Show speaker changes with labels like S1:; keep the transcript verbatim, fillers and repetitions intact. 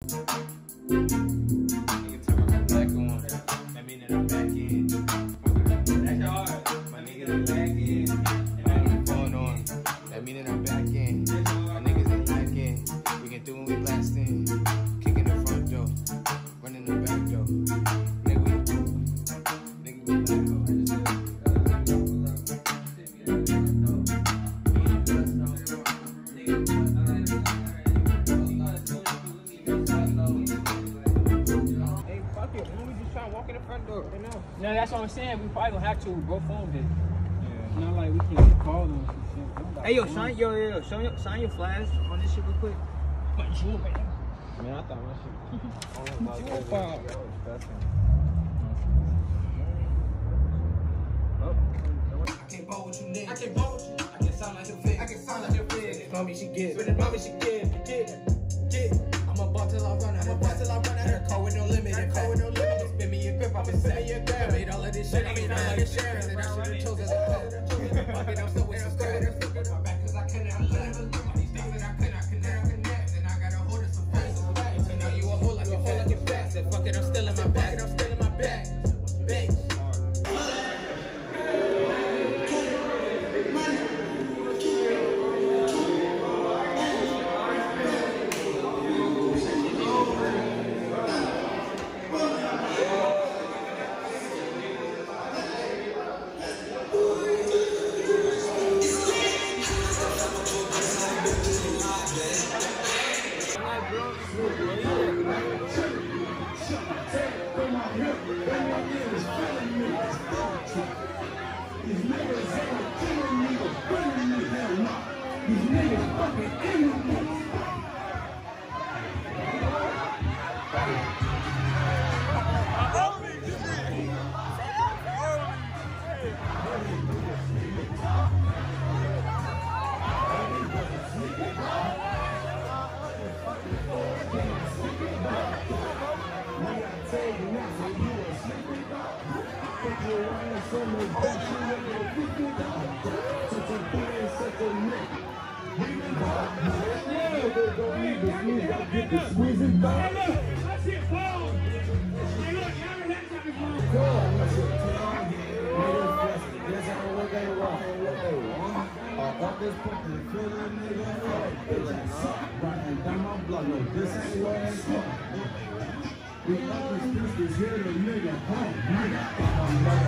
S1: Nigga turn my back on. That mean that I'm back in. That's hard. My niggas are back in. And I ain't going on. That mean that I'm back in. My niggas ain't back in. We can do when we blast in. Kicking the front door. Running the back door. Nigga, we Nigga, we back door. Walk in the front door right now.
S2: No, that's what I'm saying. We probably gonna have to. Bro phoned it. Yeah. Not like we can't call them.
S3: Hey, yo, shine, yo, yo, yo, show your, sign your flash on this shit real quick.
S2: What you, man?
S1: Man, I thought my shit.
S2: Your fault.
S4: I can't ball with you, nigga. I can't ball with you. I can sound like your fig. I can sound like your fig. Mommy, she get. But the mommy, she get. Get. Get. I'm a ball till I run out. I'm a ball till I run out. Her car with no limit. Her car with no limit. I'ma spin me a grip. I'ma spin me a grip. I made all of this shit. I made all of this shit. And I should have chosen the code. Fuck it, I'm still with some skirt. My back cause I couldn't. I couldn't. All these things that I couldn't. I couldn't. I connect. And I got a hold of some facts. So now you a whole like a whole like it fast. And fuck it, I'm still in my back. I'm still in my back. Bitch.
S5: We always used to hear the nigga, huh?